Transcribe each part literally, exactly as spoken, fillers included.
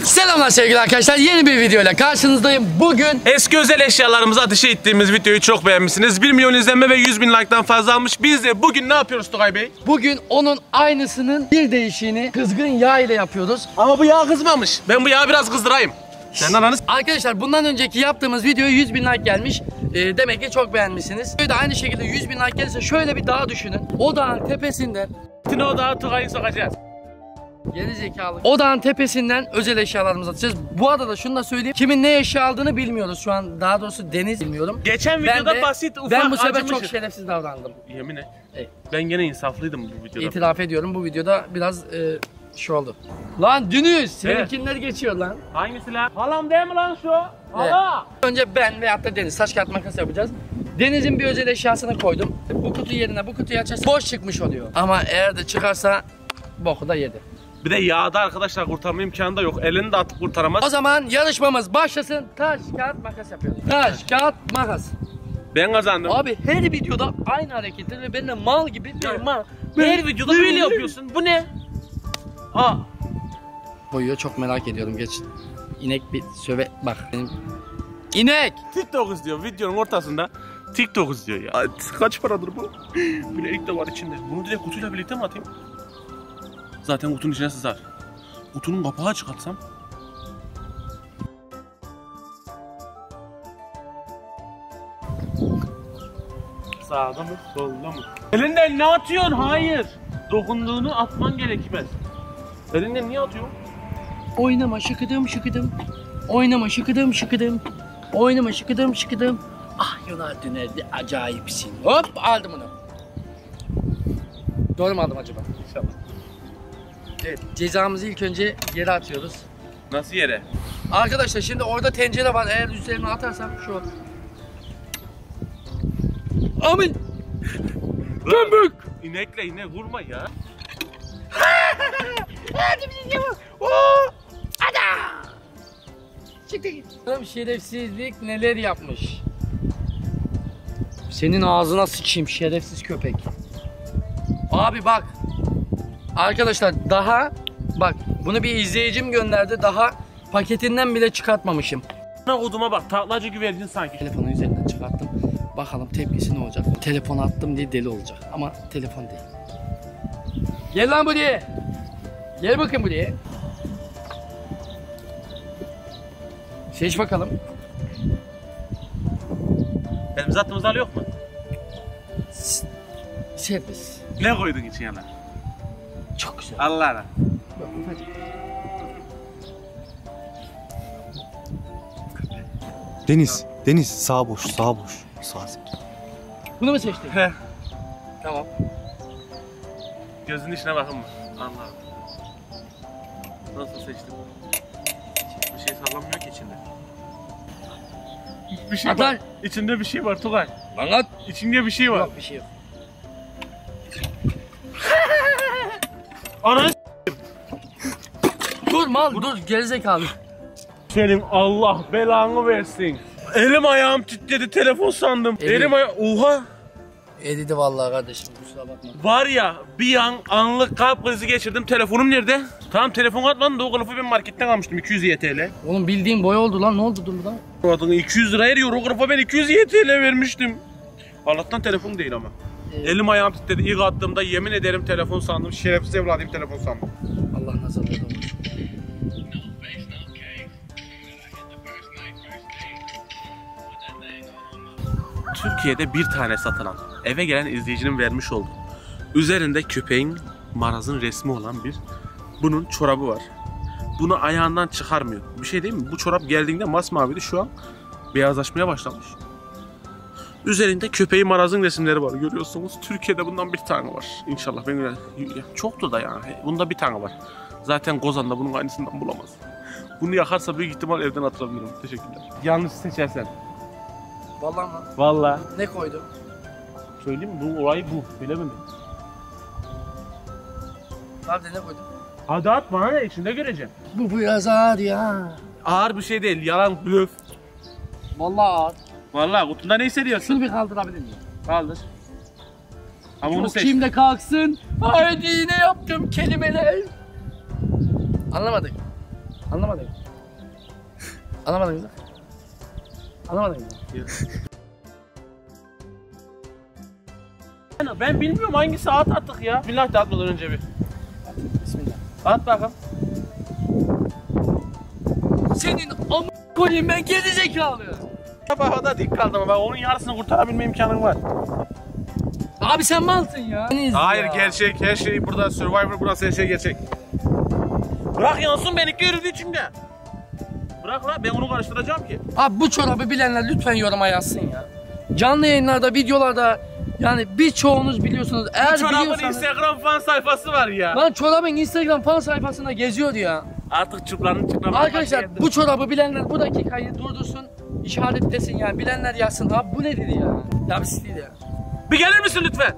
Selamlar sevgili arkadaşlar, yeni bir videoyla karşınızdayım. Bugün eski özel eşyalarımızı ateşe ettiğimiz videoyu çok beğenmişsiniz. bir milyon izlenme ve yüz bin like'dan fazla almış. Biz de bugün ne yapıyoruz Tugay Bey? Bugün onun aynısının bir değişiğini kızgın yağ ile yapıyoruz. Ama bu yağ kızmamış. Ben bu yağı biraz kızdırayım. Sen ananız. Arkadaşlar bundan önceki yaptığımız videoya yüz bin like gelmiş. Ee, demek ki çok beğenmişsiniz. Böyle de aynı şekilde yüz bin like gelirse şöyle bir dağ düşünün. O dağın tepesinden Şimdi o dağı Tugay'ı sokacağız. Geri zekalı. O dağın tepesinden özel eşyalarımızı atacağız. Bu arada şunu da söyleyeyim. Kimin ne eşya aldığını bilmiyoruz şu an. Daha doğrusu Deniz bilmiyorum. Geçen Ben videoda de, basit ufak Ben bu sefer acımışım. çok şerefsiz davrandım. Yemin et. Evet. Ben gene insaflıydım bu videoda. İtiraf ediyorum, bu videoda biraz e, şu oldu. Lan Dünüz, seninkiler geçiyor lan. Hangisi lan? Halam değil mi lan şu? Hala. Evet. Önce ben veyahut da Deniz taş kağıt makas yapacağız. Deniz'in bir özel eşyasını koydum. Bu kutu yerine bu kutuyu açarsa boş çıkmış oluyor. Ama eğer de çıkarsa boku da yedi. Bir de yağda arkadaşlar kurtarma imkanı da yok. Elini de atıp kurtaramaz. O zaman yarışmamız başlasın. Taş kağıt makas yapıyoruz. Taş kağıt makas. Ben kazandım. Abi her videoda aynı hareketler ve ben de mal gibi bir mal. Her videoda böyle yapıyorsun. Bu ne? Aa. Boyuyor, çok merak ediyorum, geç. İnek bir söve bak. Benim... İnek. TikTok izliyor videonun ortasında. TikTok izliyor ya. Kaç paradır bu? Bilelik de var içinde. Bunu direkt kutuyla birlikte mi atayım? Zaten kutunun içine sızar. Kutunun kapağı çıkartsam. Sağda mı? Solda mı? Elinden ne atıyorsun? Hayır. Dokunduğunu atman gerekmez. Elinden niye atıyorsun? Oynama şıkıdım şıkıdım. Oynama şıkıdım şıkıdım. Oynama şıkıdım şıkıdım. Ah Yunar dönerdi, acayipsin. Hop aldım onu. Doğru mu aldım acaba? İnşallah. Evet, cezamızı ilk önce yere atıyoruz. Nasıl yere? Arkadaşlar şimdi orada tencere var, eğer üzerine atarsam şu. Amin. Gömbük. İnekle inek vurma ya. Hadi bir şey yapalım. Ada. Çıktı git. Şerefsizlik neler yapmış. Senin ağzına sıçayım şerefsiz köpek. Abi bak. Arkadaşlar daha bak, bunu bir izleyicim gönderdi, daha paketinden bile çıkartmamışım. Ne oduma bak, taklacı güvercin sanki. Telefonu üzerinden çıkarttım. Bakalım tepkisi ne olacak. Telefon attım diye deli olacak ama telefon değil. Gel lan buraya. Gel bakayım buraya. Seç bakalım. Elimize attığımız hali yok mu? Servis. Ne koydun için yana? Çok güzel. Allah'ına. Deniz, Deniz sağ boş, sağ boş. Sağ. Bunu mu seçtin? He. Tamam. Gözünün içine bakın mı? Allah'ım. Nasıl seçtim? Bir şey sallanmıyor ki içinde. Bir şey Atlar. var. İçinde bir şey var Tugay. Lan at. İçinde bir şey var. Yok bir şey yok. Ananı Dur mal dur, gerizekalı. senin Allah belanı versin. Elim ayağım titredi, telefon sandım. Elim. Elim ayağım, oha. Edildi vallahi kardeşim, kusura bakma. Var ya, bir an anlık kalp krizi geçirdim. Telefonum nerede? Tamam, telefon atmadım da o kılıfı ben marketten almıştım, iki yüz Y T L. Oğlum bildiğin boy oldu lan, ne oldu dur lan? O adını iki yüz lira eriyor, o kılıfa ben iki yüz Y T L vermiştim. Allah'tan telefon değil ama. Evet. Elim ayağım titredi, ilk attığımda yemin ederim telefon sandım. Şerefsiz evladım, telefon sandım. Allah nazarında olsun. Türkiye'de bir tane satılan, eve gelen izleyicinin vermiş olduğu, üzerinde köpeğin, marazın resmi olan bir, bunun çorabı var. Bunu ayağından çıkarmıyor. Bir şey değil mi? Bu çorap geldiğinde masmaviydi, şu an beyazlaşmaya başlamış. Üzerinde köpeği, marazın resimleri var, görüyorsunuz. Türkiye'de bundan bir tane var. İnşallah ben çoktu da yani. Bunda bir tane var. Zaten Gozan'da bunun aynısından bulamaz. Bunu yakarsa büyük ihtimal evden atılabilirim. Teşekkürler. Yanlış seçersen. Vallahi lan. Vallahi. Ne koydum? Söyleyeyim mi? Bu olay bu. Bilemem mi? Abi ne koydum? Hadi at bana, ne içinde göreceğim. Bu biraz ağır ya. Ağır bir şey değil. Yalan, blöf. Vallahi ağır. Vallahi kutunda ne hissediyorsun? Şunu bir kaldırabilir miyim? Kaldır. Ama onu Çok seç. kimde kalksın. Haydi yine yaptım kelimeler. Anlamadık. Anlamadın mı? Anlamadın mı? Anlamadın mı? Ben bilmiyorum hangi saat attık ya. Bismillah de atmadan önce bir. Bismillah. At bakalım. Senin am koyayım ben geri zekalı. Havada dik kaldım ama onun yarısını kurtarabilme imkanım var. Abi sen malsın ya. Hayır ya. gerçek, her şey burada, Survivor burası, her şey gerçek. Bırak yansın, benimki yürüdü içimde. Bırak lan, ben onu karıştıracağım ki. Abi bu çorabı bilenler lütfen yoruma yazsın ya. Canlı yayınlarda, videolarda yani birçoğunuz biliyorsunuz. Eğer Bu çorabın biliyorsanız... Instagram fan sayfası var ya. Lan çorabın Instagram fan sayfasında geziyordu ya. Artık çupranın çıkmaması. Arkadaşlar bu çorabı bilenler bu dakikayı durdursun, işaretlesin yani, bilenler yazsın. Abi bu nedir ya? Ya bir siz değil ya. Bir gelir misin lütfen?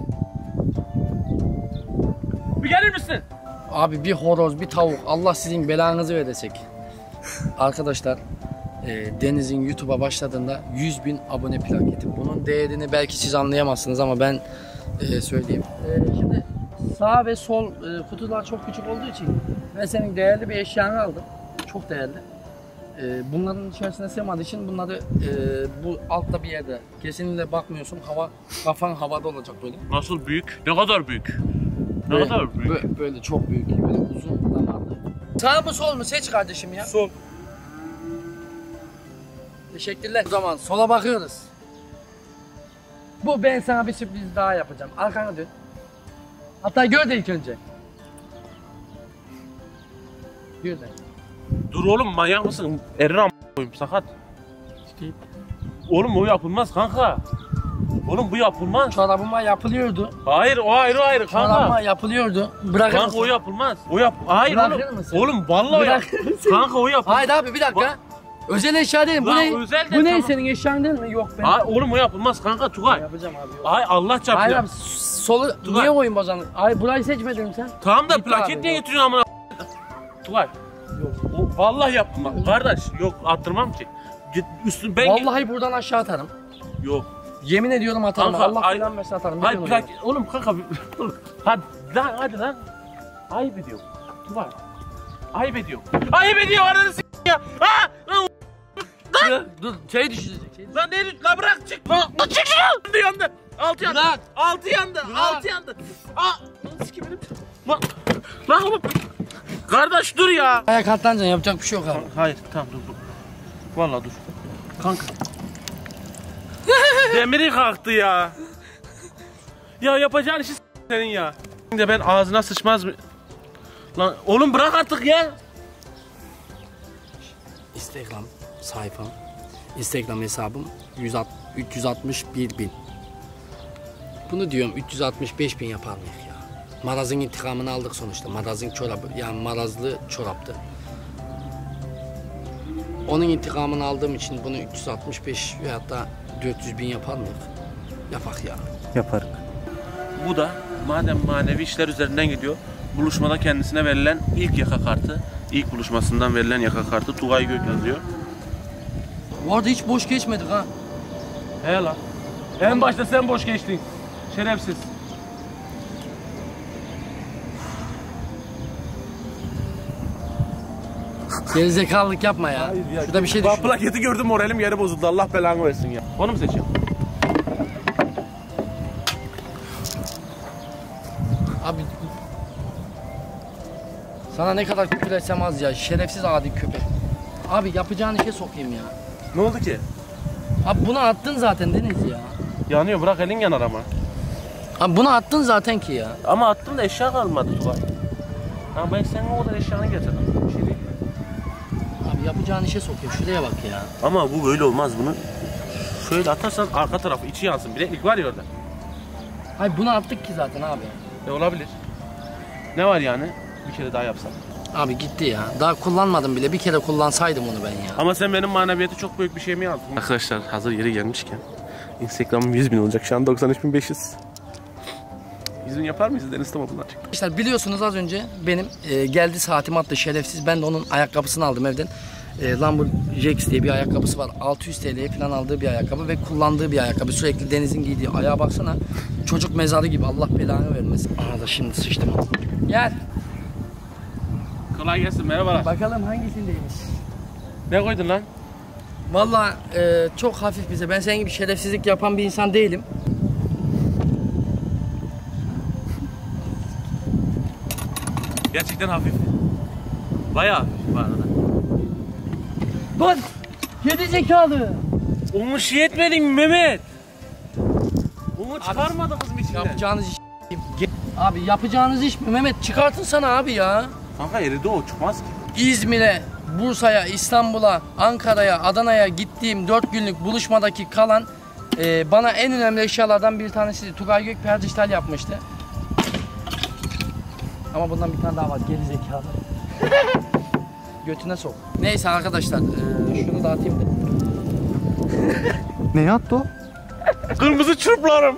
Bir gelir misin? Abi bir horoz, bir tavuk, Allah sizin belanızı verecek. Arkadaşlar e, Deniz'in YouTube'a başladığında yüz bin abone plaketi. Bunun değerini belki siz anlayamazsınız ama ben e, söyleyeyim. E, şimdi sağ ve sol e, kutular çok küçük olduğu için ben senin değerli bir eşyanı aldım. Çok değerli. E, bunların içerisine sığmadığı için bunları e, bu altta bir yerde kesinlikle bakmıyorsun. Hava, kafan havada olacak böyle. Nasıl büyük? Ne kadar büyük? Ne Böyle, kadar büyük? Böyle, böyle çok büyük, böyle uzun damarlı. Sağ mı sol mu seç kardeşim ya. Sol. Teşekkürler. O zaman sola bakıyoruz. Bu ben sana bir sürpriz daha yapacağım. Arkana dön. Hatta gör de ilk önce. Gör de. Dur oğlum, manyak mısın? Erir am koyayım, sakat. İşte Oğlum o yapılmaz kanka. Oğlum bu yapılmaz. çorabıma yapılıyordu. Hayır, o ayrı ayrı kanka. Çorabıma yapılıyordu. Bırakır Kanka mısın? o yapılmaz. O yap. Hayır Bırakır oğlum. mısın? Oğlum vallahi yap. Bırakır mısın? Kanka o yapılmaz. Hayır abi bir dakika. Özel eşya değil mi? Bu Lan ne? özel de Bu ne tamam. senin eşyan değil mi? Yok ben. Hayır oğlum o yapılmaz kanka Tugay. Yapacağım abi. Yok. Ay Allah çarpıyor. Hayır abi solu Tugay. niye oyun bozanı? Ay burayı seçmedin sen. Tamam da Git plaket abi, niye yok. getiriyorsun amına? Tugay. Yok. O, vallahi yapma. Kardeş yok attırmam ki. Git üstün ben Vallahi buradan aşağı atarım. yok. Yemin ediyorum atarım. Kanka, Allah ay- bilen versin atarım. Hayır Biliyorum plaket oğlum kanka bir- hadi lan hadi lan. Ayıp ediyor. Tugay. Ayıp ediyor. Ayıp ediyor ananı s*** ya. Ha! Lan onu. Dur şey düşecek. Şey Lan ne la bırak çık. Lan lan çık şunu. Yandı yandı. Altı yandı. Bırak. Altı yandı. Bırak. Altı yandı. Aa. Lan sikim benim. Lan. Lan oğlum. Kardeş dur ya. Ayak atlanacaksın yapacak bir şey yok abi. Hayır tamam dur dur. Vallahi dur. Kanka. Demiri kalktı ya. Ya yapacağın işi s- senin ya. Şimdi ben ağzına sıçmaz mı? Lan oğlum bırak artık ya. Instagram sayfam. Instagram hesabım üç yüz altmış bir bin. Bunu diyorum üç yüz altmış beş bin yapar mıyız ya? Maraz'ın intikamını aldık sonuçta. Maraz'ın çorabı yani marazlı çoraptı. Onun intikamını aldığım için bunu üç yüz altmış beş veyahut da dört yüz bin yapar mıyız? Yapak ya. Yaparız. Bu da madem manevi işler üzerinden gidiyor. Buluşmada kendisine verilen ilk yaka kartı. İlk buluşmasından verilen yaka kartı Tugay Gök yazıyor. Bu arada hiç boş geçmedik ha. He lan. En başta sen boş geçtin. Şerefsiz. Gerizekalılık yapma ya. Şurada bir şey düşün. Plaketi gördüm moralim yere bozuldu. Allah belanı versin ya. Onu mu seçiyorum? Abi sana ne kadar küfür etsem az ya. Şerefsiz adi köpek. Abi yapacağın işe sokayım ya. Ne oldu ki? Abi bunu attın zaten Deniz ya. Yanıyor, bırak elin yanar ama. Abi bunu attın zaten ki ya. Ama attım da eşya kalmadı Tugay. Ama ben senin o kadar eşyanı getirdim. Bir şey değil. Abi yapacağın işe sokayım. Şuraya bak ya. Ama bu böyle olmaz bunu. Şöyle atarsan arka tarafı içi yansın. Bileklik var ya orada. Hayır bunu attık ki zaten abi. Ne olabilir? Ne var yani? Bir kere daha yapsam. Abi gitti ya. Daha kullanmadım bile. Bir kere kullansaydım onu ben ya. Ama sen benim maneviyatı çok büyük bir şey mi yazdın? Arkadaşlar hazır yeri gelmişken Instagram'ım yüz bin olacak. Şu an doksan üç bin beş yüz. yüz bin yapar mıyız? Deniz tam bundan çıktı. Arkadaşlar biliyorsunuz az önce benim e, geldi saatim attı şerefsiz. Ben de onun ayakkabısını aldım evden. E, Lumberjacks diye bir ayakkabısı var. altı yüz TL'ye falan aldığı bir ayakkabı ve kullandığı bir ayakkabı. Sürekli Deniz'in giydiği. Ayağa baksana. Çocuk mezarı gibi. Allah belanı vermesin. Aha da şimdi sıçtım. Gel. Kolay gelsin, merhabalar. Bakalım hangisindeymiş. Ne koydun lan? Vallahi e, çok hafif bize. Ben senin gibi şerefsizlik yapan bir insan değilim. Gerçekten hafif. Bayağı hafif bu arada. Lan! Geri zekalı! Onu şey etmedin mi Mehmet? Onu çıkarmadı kızım içinden. Yapacağınız iş abi, yapacağınız iş mi Mehmet? Çıkartın sana abi ya. Kanka eridi o, çıkmaz ki. İzmir'e, Bursa'ya, İstanbul'a, Ankara'ya, Adana'ya gittiğim dört günlük buluşmadaki kalan e, bana en önemli eşyalardan bir tanesi Tugay Gökper dijital yapmıştı. Ama bundan bir tane daha var, geri zekalı. Götüne sok. Neyse arkadaşlar, e, şunu dağıtayım da. Ne yaptı o? Kırmızı çırplarım.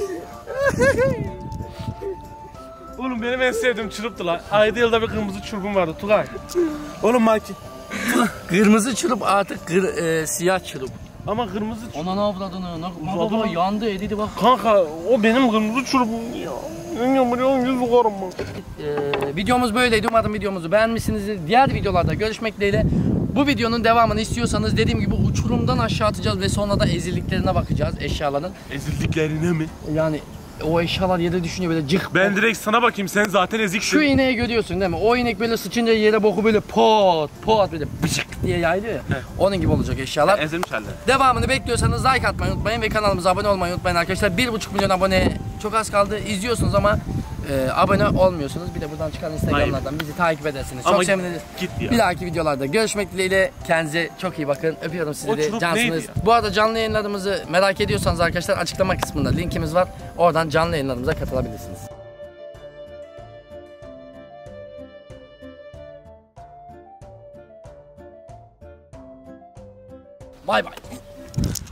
Oğlum benim en sevdiğim çırptı lan. Ayda yılda bir kırmızı çırpım vardı Tugay. Oğlum maki. Kırmızı çırp artık kır, e, siyah çırp. Ama kırmızı çırp. Ona ne avladığını, Uzadı baba lan. yandı edildi bak. Kanka o benim kırmızı çırpım ya. Yengem buraya yüz bakarım bak. Ee, videomuz böyleydi. Umarım videomuzu beğenmişsinizdir. Diğer videolarda görüşmek dileğiyle. Bu videonun devamını istiyorsanız dediğim gibi uçurumdan aşağı atacağız ve sonra da ezildiklerine bakacağız eşyaların. Ezildiklerine mi? Yani o eşyalar yere düşünüyor böyle cık. Ben direkt sana bakayım, sen zaten eziksin. Şu ineği görüyorsun değil mi? O inek böyle sıçınca yere boku böyle pot pot böyle bıçık diye yayılıyor ya. Evet. Onun gibi olacak eşyalar. Ezilmiş halde. Devamını bekliyorsanız like atmayı unutmayın ve kanalımıza abone olmayı unutmayın arkadaşlar. bir buçuk milyon abone çok az kaldı. İzliyorsunuz ama e, abone olmuyorsunuz. Bir de buradan çıkan Instagram'lardan bizi takip edersiniz. Çok Ama seviniriz. Git ya. Bir dahaki videolarda görüşmek dileğiyle. Kendinize çok iyi bakın. Öpüyorum O sizleri. çubuk Cansınız. neydi ya? Bu arada canlı yayınlarımızı merak ediyorsanız arkadaşlar açıklama kısmında linkimiz var. Oradan canlı yayınlarımıza katılabilirsiniz. Bay bay.